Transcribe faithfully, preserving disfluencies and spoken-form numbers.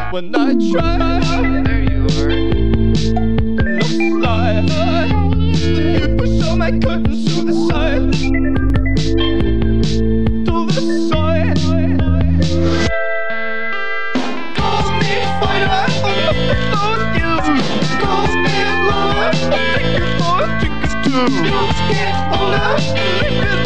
when I try. There you are. Looks like you push all my curtains to the side, to the side. Call me fighter, I'm not you. Call me lover, I'll take you for a drink or two. Get older,